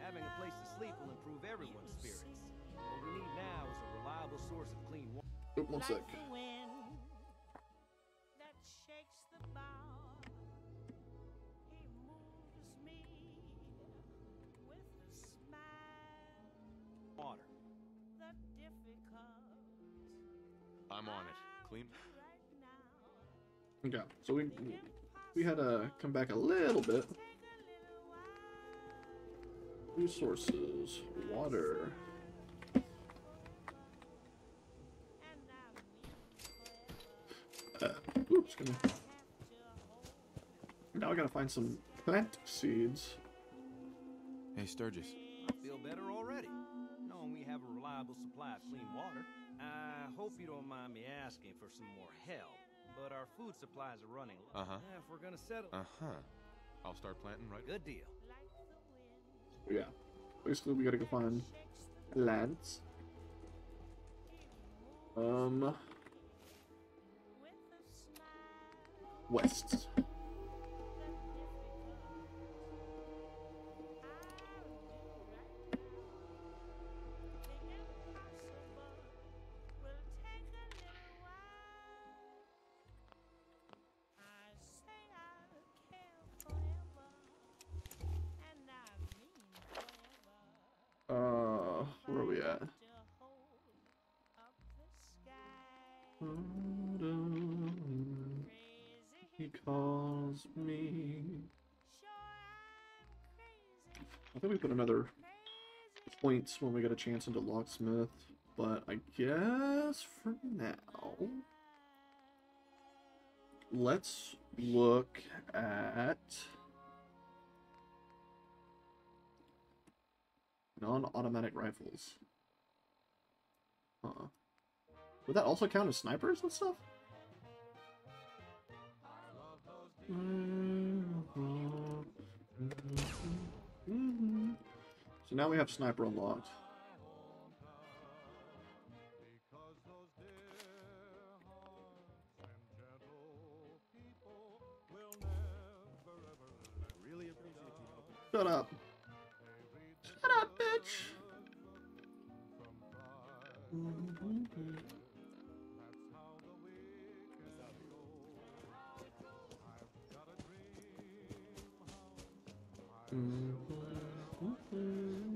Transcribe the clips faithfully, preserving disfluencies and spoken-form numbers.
Having a place to sleep will improve everyone's spirits. What we need now is a reliable source of clean water. Oop, one sec. Water. I'm on it. Clean. Okay, so we we had to come back a little bit. Resources, water. Uh, oops, gonna... Now I gotta find some plant seeds. Hey, Sturgis. I feel better already, knowing we have a reliable supply of clean water. I hope you don't mind me asking for some more help, but our food supplies are running low. Uh-huh. If we're gonna settle... Uh-huh. I'll start planting right. Good deal. Yeah, basically we gotta go find plants. Um, west. Uh, where are we at? He calls me. I think we put another points when we get a chance into locksmith, but I guess for now, let's look at non-automatic rifles. Huh. Would that also count as snipers and stuff? So now we have sniper unlocked. Shut up. Shut up, bitch. Mm-hmm.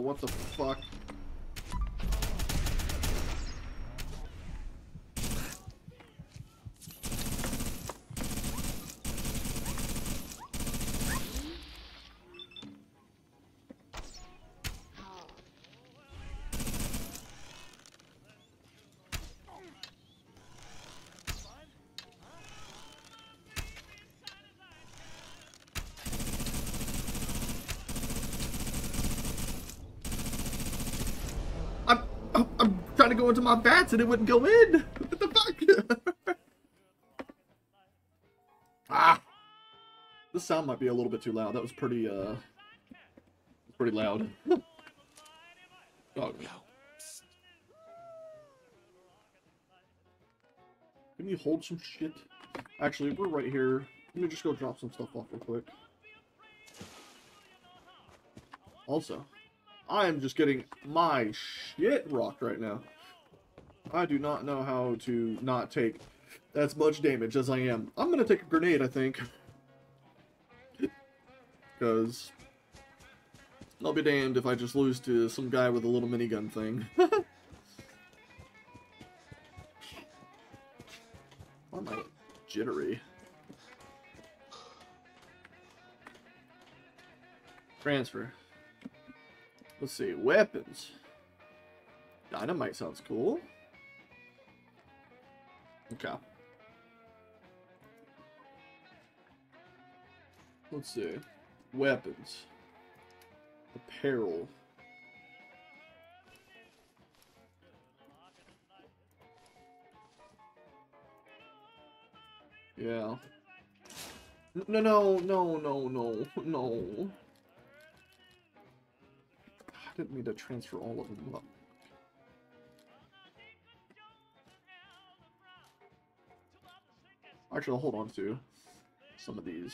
what the fuck? I'm, I'm trying to go into my vats and it wouldn't go in. What the fuck? Ah, this sound might be a little bit too loud. That was pretty, uh, pretty loud. Oh, can you hold some shit? Actually, we're right here. Let me just go drop some stuff off real quick. Also, I am just getting my shit rocked right now. I do not know how to not take as much damage as I am. I'm gonna take a grenade, I think. Because I'll be damned if I just lose to some guy with a little minigun thing. Why am I jittery? Transfer. Let's see, weapons. Dynamite sounds cool. Okay. Let's see. Weapons. Apparel. Yeah. No, no, no, no, no, no. I didn't mean to transfer all of them up. Actually, I'll hold on to some of these.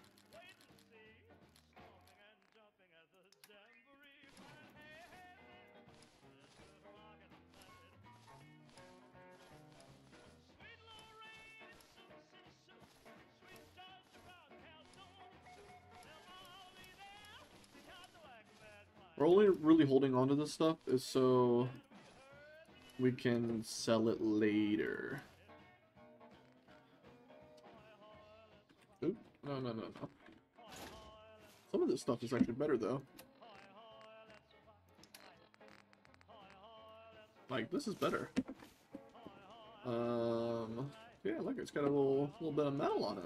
We're only really holding on to this stuff is so we can sell it later. Oop, no, no, no, no. Some of this stuff is actually better, though. Like, this is better. Um, yeah, look, it's got a little, little bit of metal on it.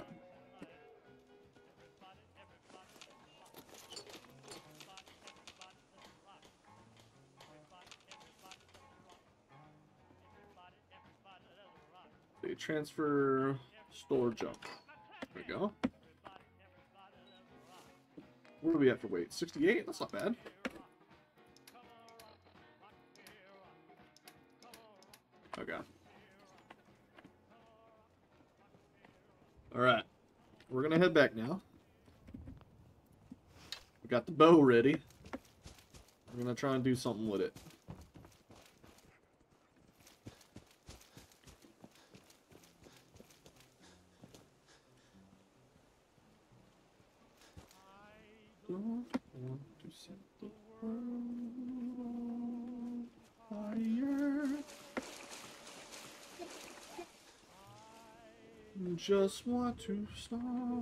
Okay, transfer, store, jump. There we go. What do we have to wait? sixty-eight? That's not bad. Okay. Alright. We're gonna head back now. We got the bow ready. We're gonna try and do something with it. Don't want to set the world on fire. Just want to start.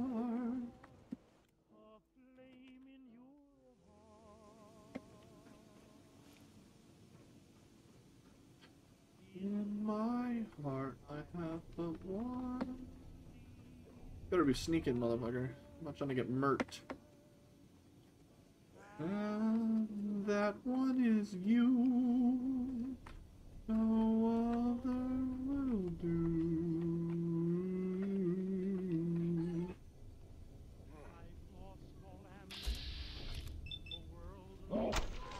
In my heart, I have but one. Better be sneaking, motherfucker. I'm not trying to get murked. And that one is you. No other will do. Oh.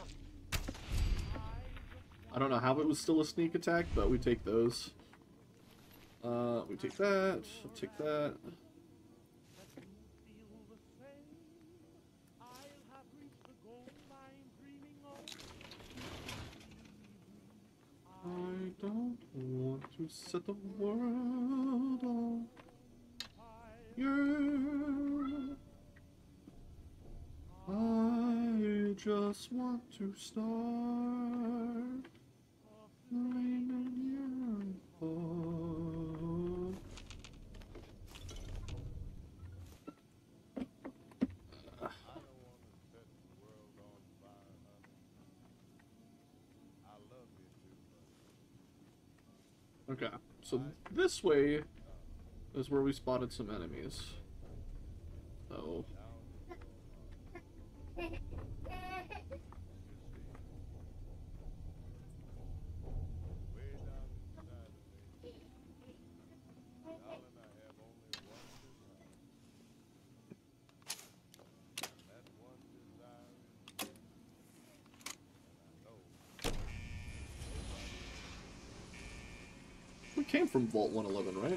I don't know how it was still a sneak attack, but we take those. Uh, we take that. I'll take that. I don't want to set the world on fire. I just want to start flaming your heart. Okay, so this way is where we spotted some enemies. So we came from Vault one eleven, right?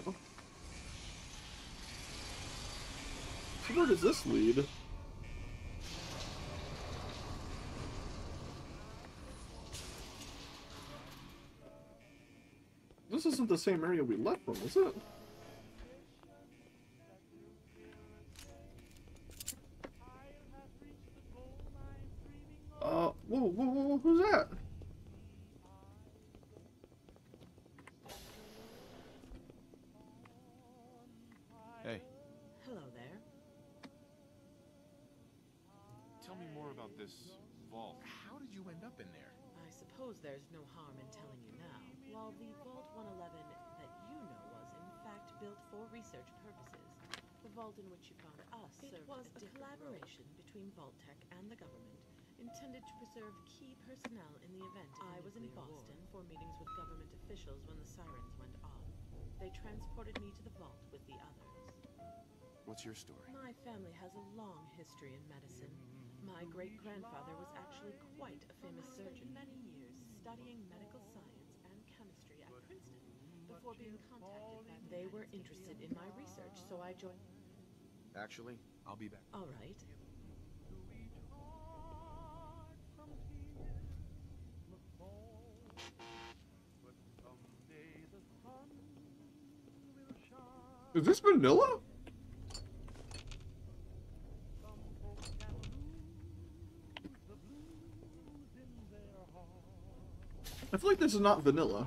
So where does this lead? This isn't the same area we left from, is it? Uh, whoa, whoa, whoa, who's that? Hey, Hello there. tell me more about this vault. How did you end up in there? I suppose there's no harm in telling you now. While the Vault one eleven that you know was in fact built for research purposes, the vault in which you found us it served was a, a collaboration between Vault-Tec and the government, intended to preserve key personnel in the event of I was in Boston war. for meetings with government officials when the sirens went off. They transported me to the vault with the others. What's your story? My family has a long history in medicine. My great-grandfather was actually quite a famous surgeon. Many years studying medical science and chemistry at Princeton before being contacted by they were interested in my research, so I joined. Actually, I'll be back. All right. Is this vanilla? I feel like this is not vanilla.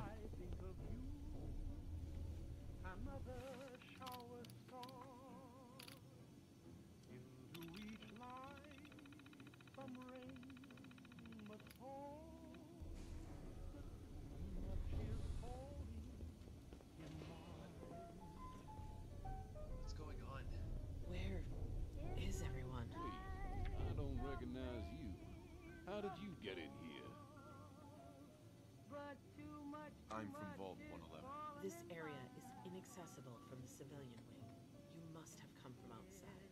What's going on? Where is everyone? Wait, I don't recognize you. How did you get in here? I'm from Vault one eleven. This area is inaccessible from the civilian wing. You must have come from outside.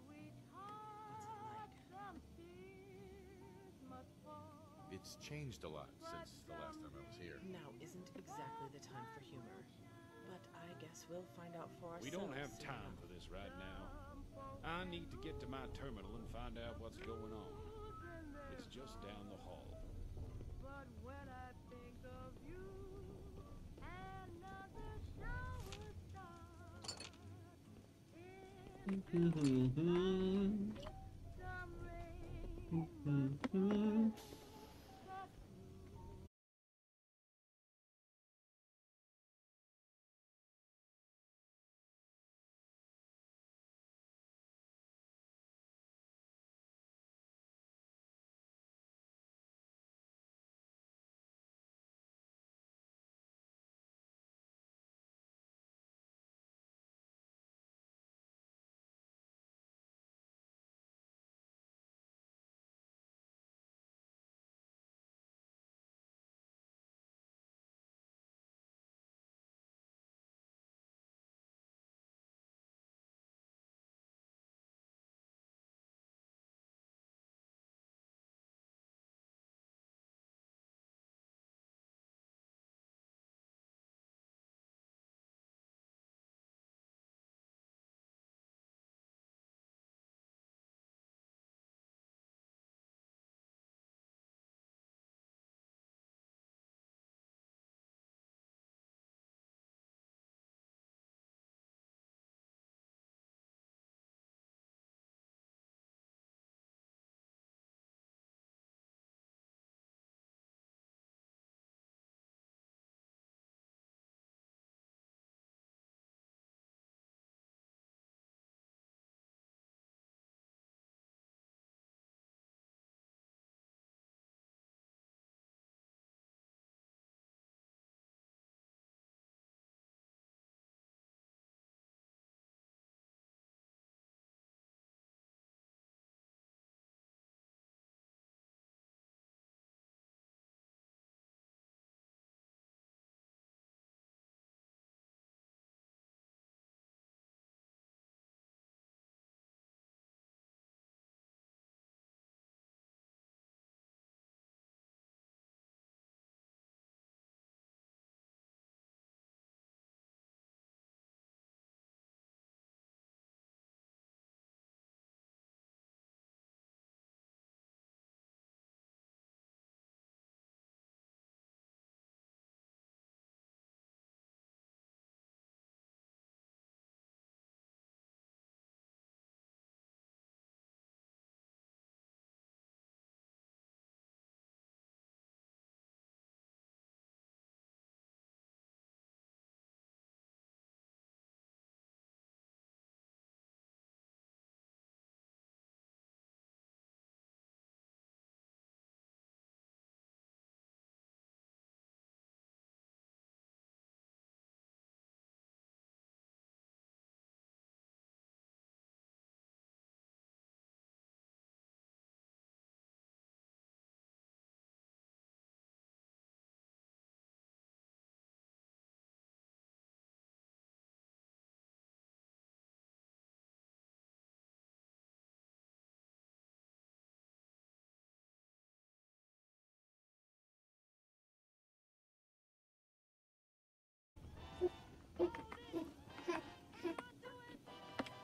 What's it like? It's changed a lot since the last time I was here. Now isn't exactly the time for humor. But I guess we'll find out for ourselves. We don't have soon time enough. for this right now. I need to get to my terminal and find out what's going on. It's just down the hall.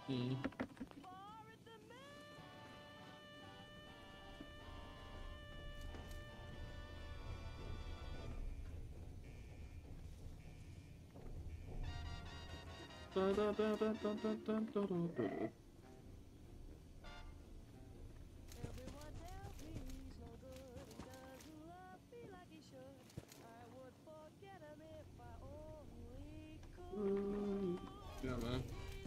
Hmm. Da, da, da, da, da, da, da, da, da, da. Mm, yeah, man.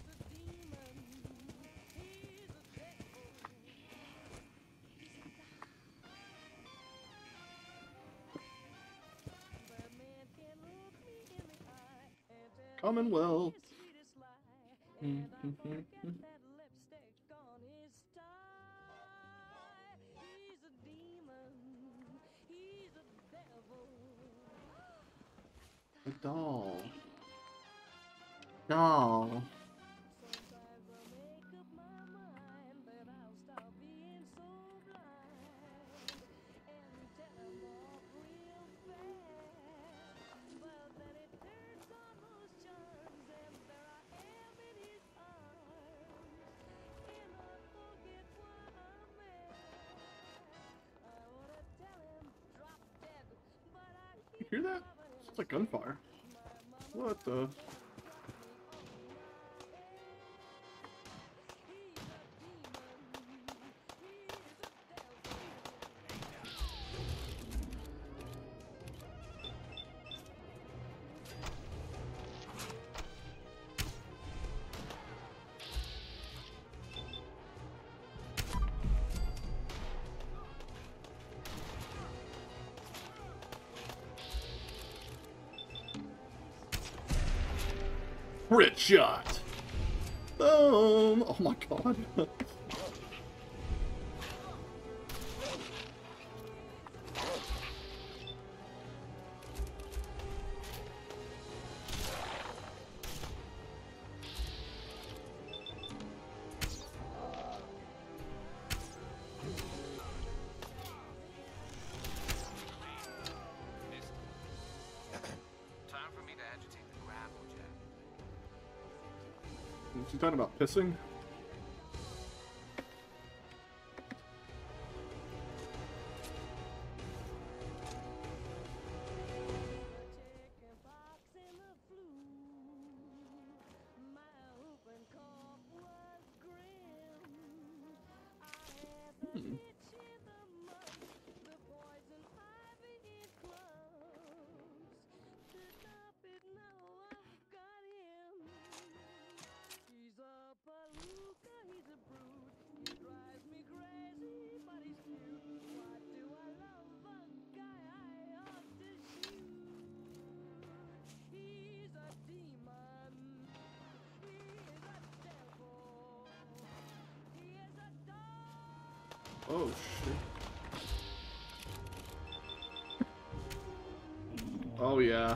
Commonwealth. Mm, mm, mm, mm. A doll. Doll. You hear that? It's like gunfire. What the? Crit shot! Boom! Oh my god. Time for me to agitate the gravel, Jack. Is he talking about pissing? Hmm. Oh shit. Oh yeah.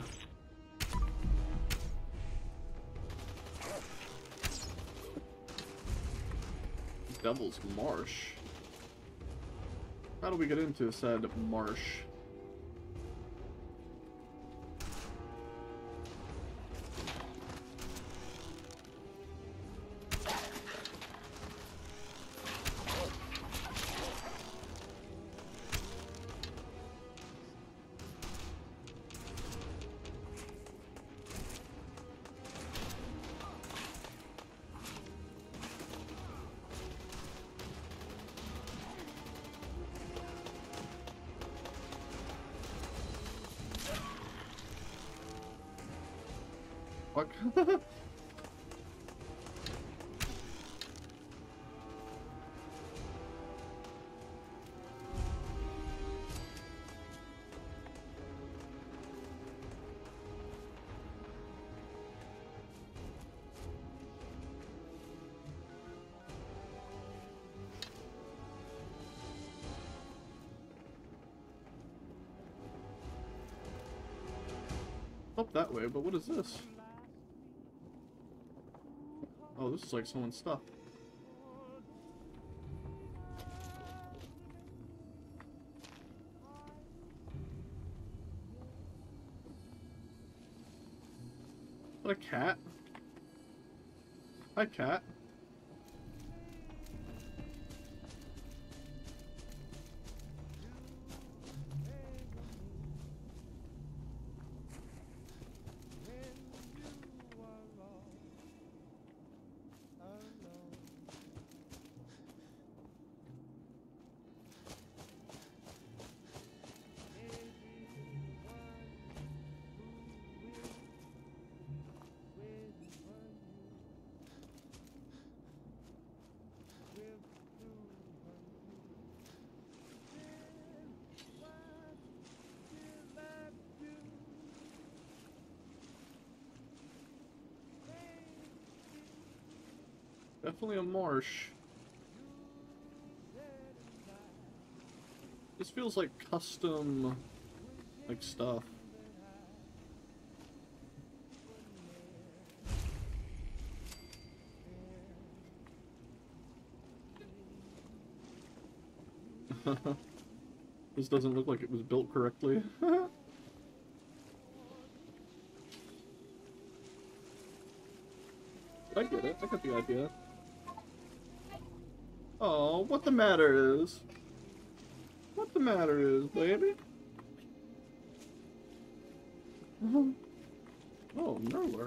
Devil's Marsh. How do we get into said marsh? Fuck. Up that way, but what is this? Oh, this is like someone's stuff. Is that a cat? Hi, cat. Definitely a marsh. This feels like custom, like, stuff. This doesn't look like it was built correctly. I get it. I get the idea. Oh, what the matter is? What the matter is, baby? Oh, Mirror.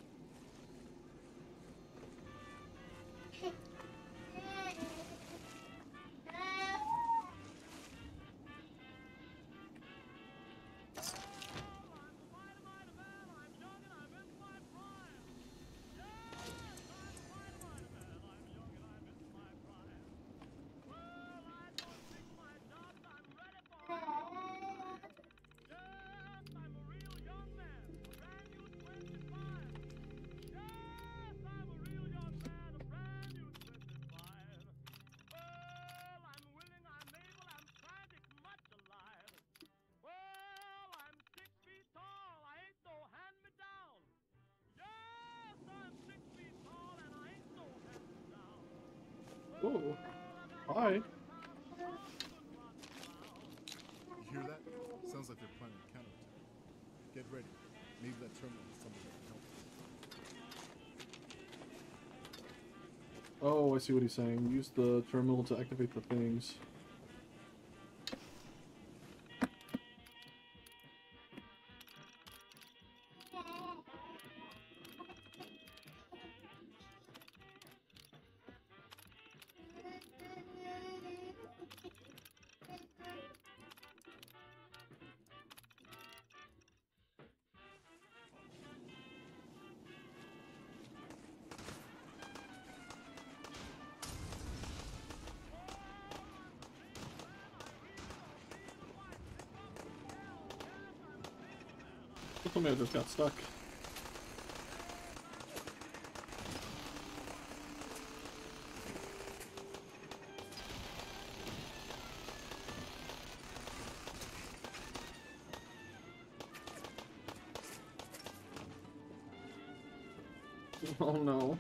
Oh, hi. You hear that? Sounds like they're planning a counterattack. Get ready. Maybe that terminal is something that can help us. Oh, I see what he's saying. Use the terminal to activate the things. Somebody just got stuck. Oh no.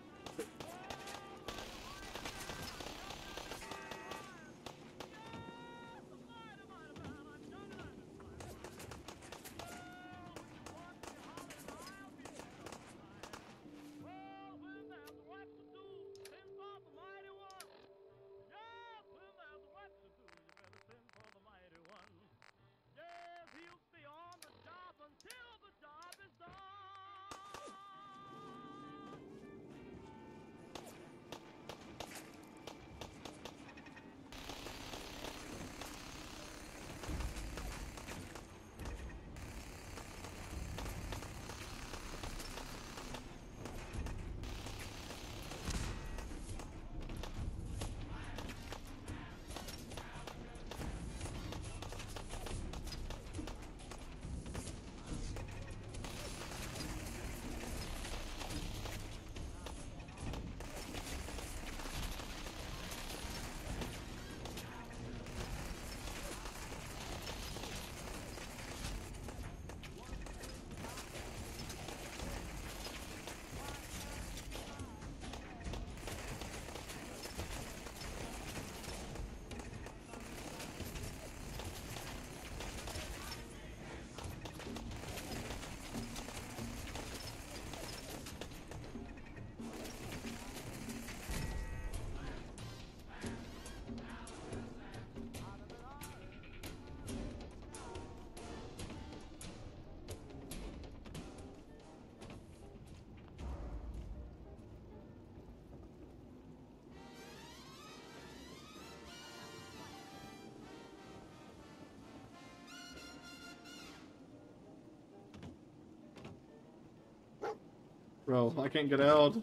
Bro, I can't get out.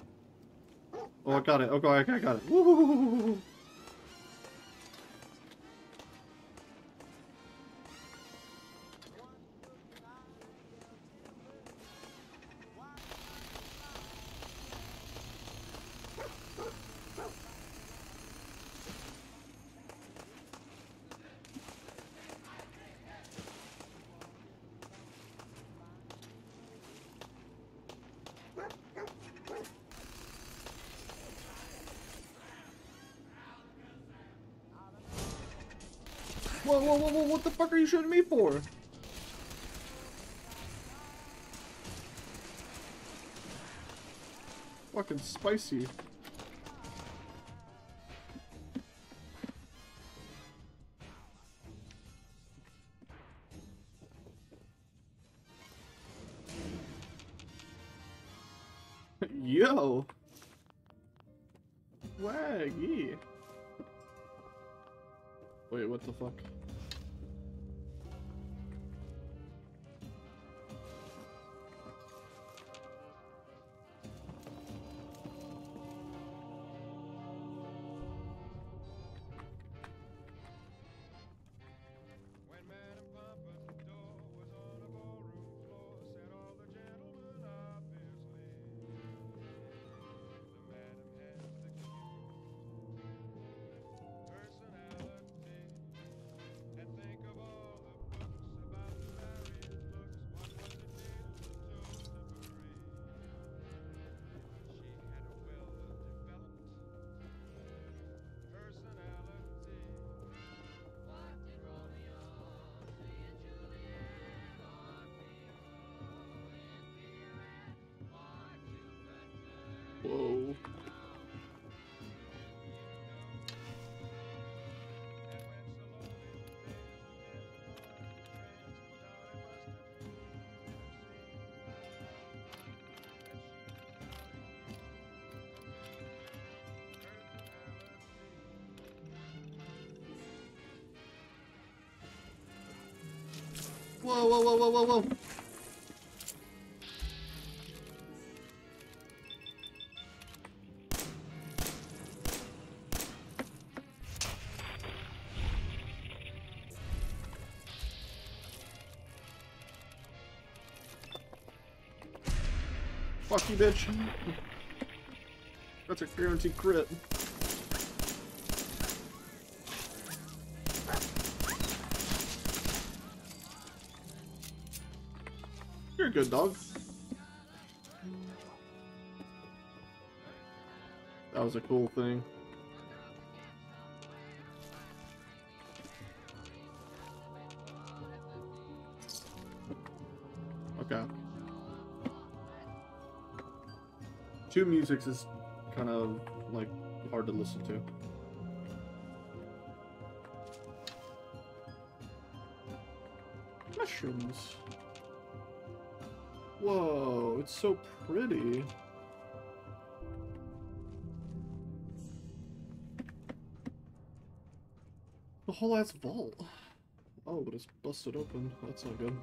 Oh, I got it. Okay, okay, I got it. Woo! Whoa, whoa, whoa, whoa, what the fuck are you shooting me for? Fucking spicy. Yo! Waggy! Wait, what the fuck? Whoa. Whoa, whoa, whoa, whoa, whoa, whoa. Fuck you, bitch. That's a guaranteed crit. You're a good dog. That was a cool thing. Okay. Two musics is kind of like hard to listen to. Mushrooms. Whoa, it's so pretty. The whole ass vault. Oh, but it's busted open. That's not good.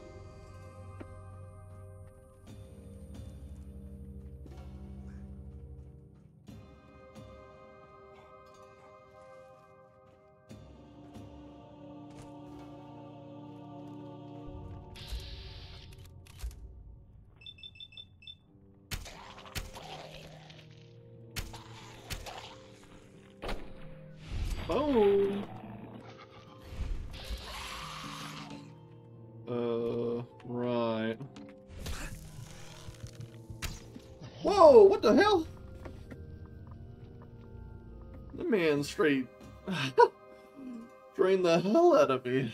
Boom! Uh, right. Whoa, what the hell? The man straight drained the hell out of me.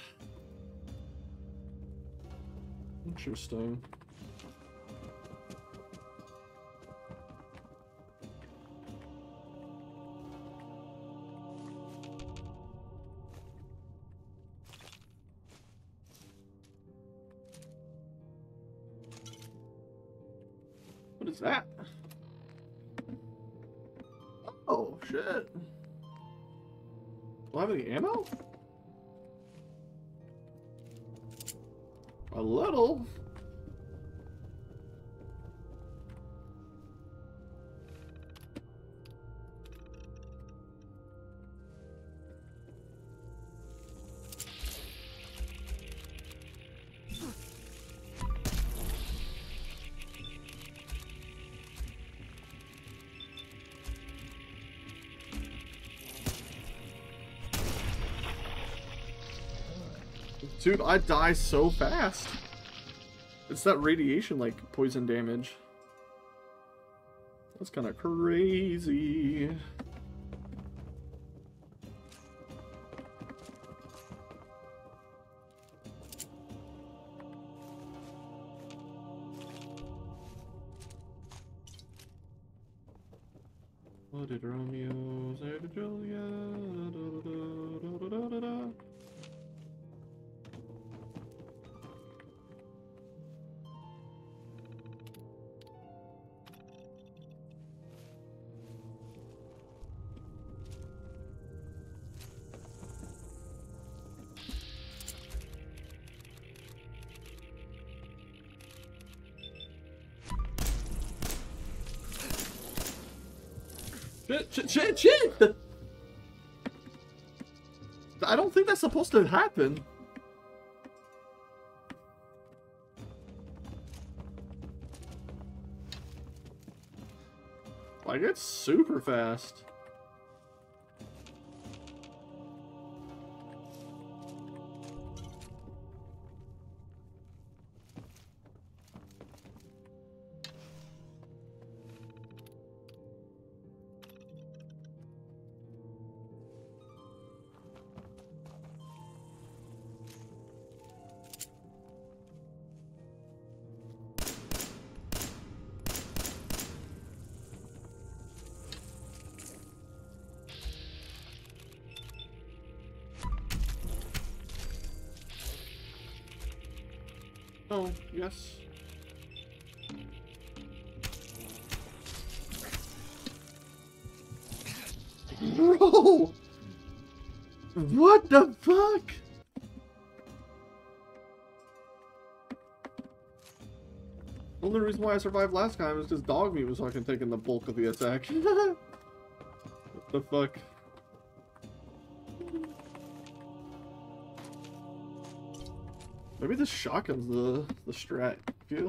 Interesting. What is that? Oh, shit. Do I have any ammo? A little. Dude, I die so fast. It's that radiation, like, poison damage. That's kind of crazy. What did Romeo say to Juliet? Da, da, da, da, da, da, da. Shit, shit, shit, shit! I don't think that's supposed to happen. Like, it's super fast. Oh, yes. Bro! What the fuck? Only reason why I survived last time is because dog meat was fucking taking the bulk of the attack. What the fuck? Maybe the shotgun's the the strat feel.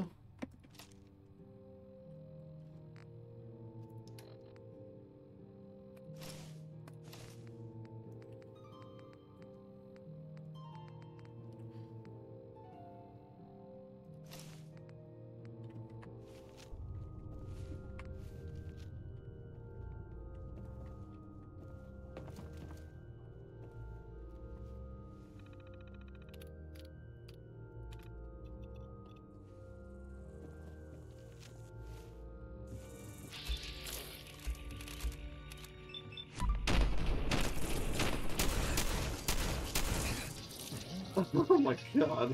Oh my god.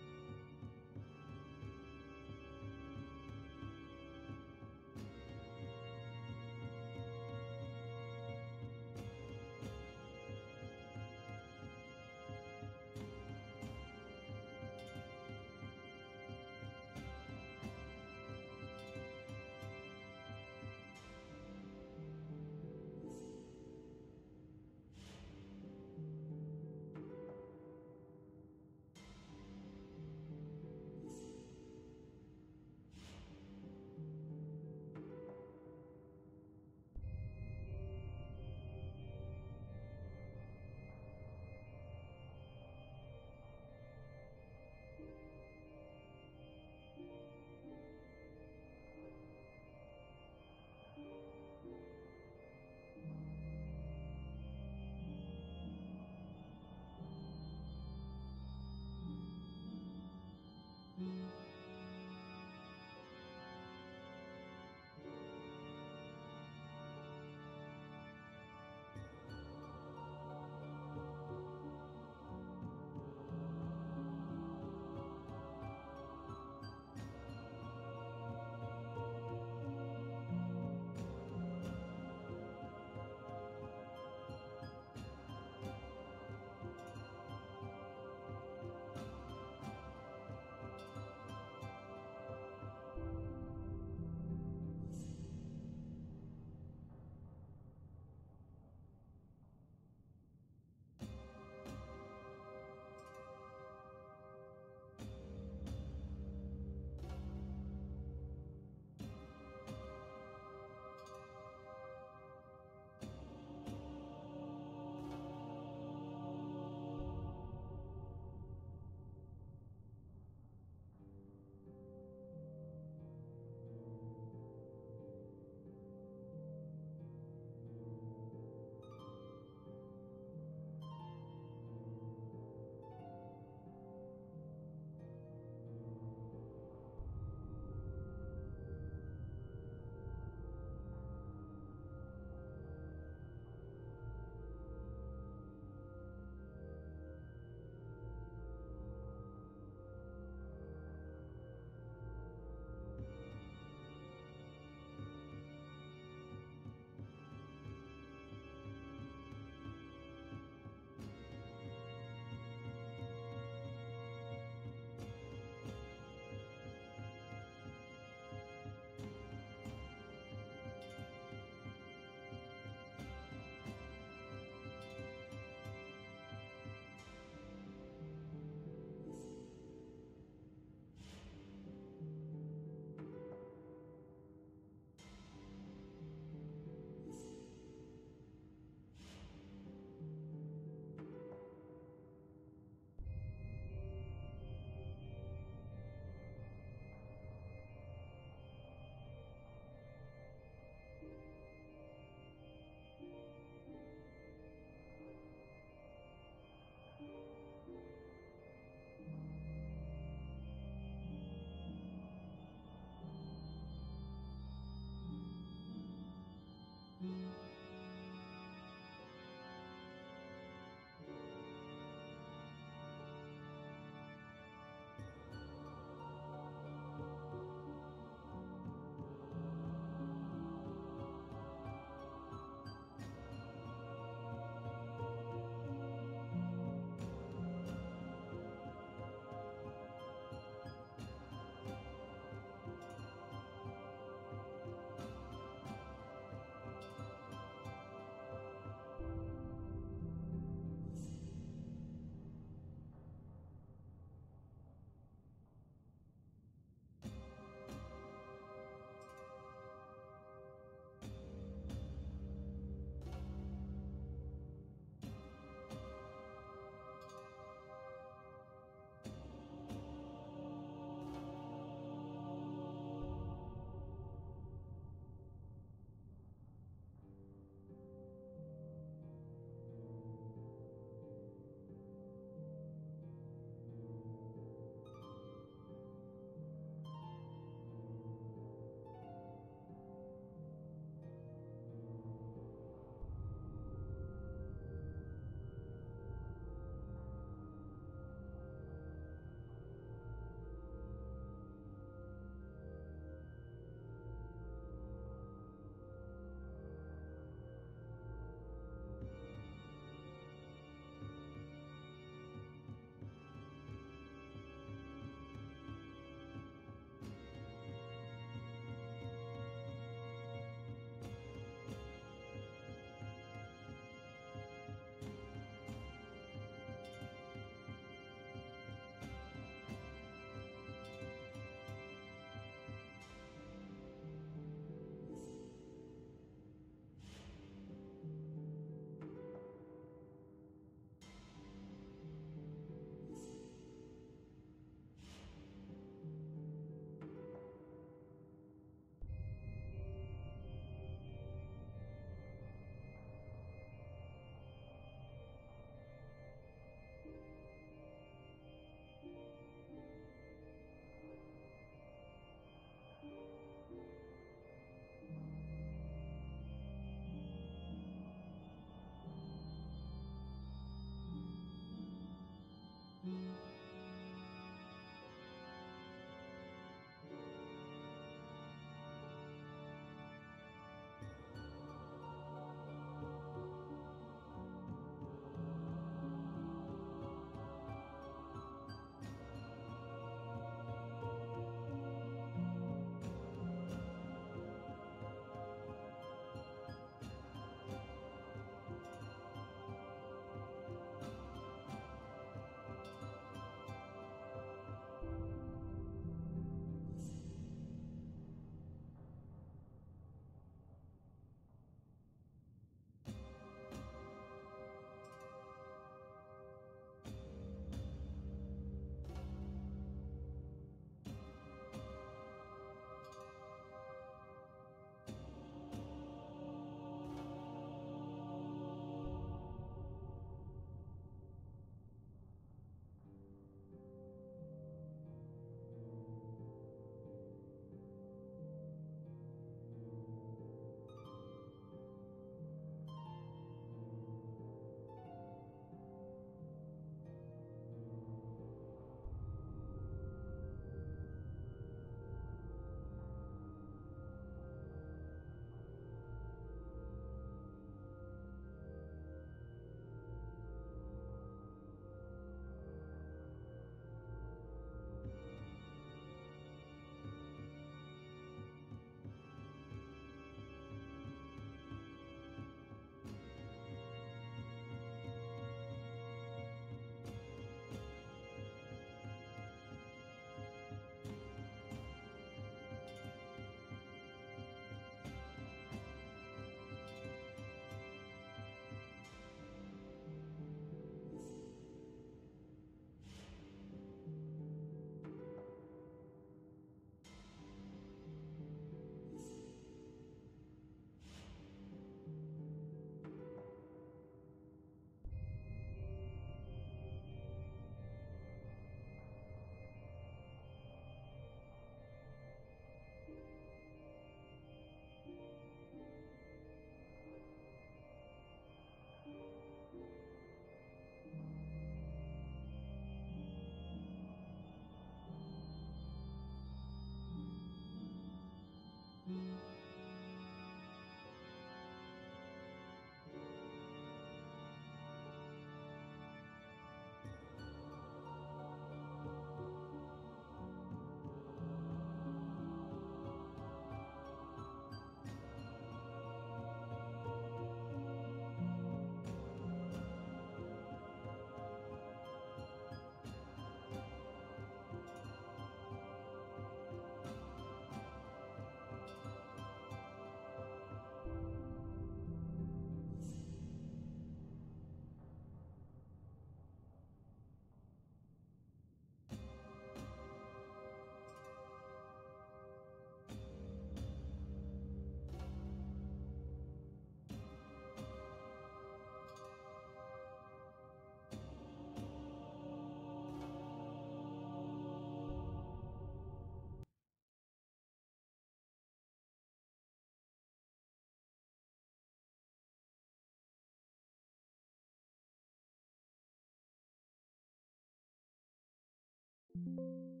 you.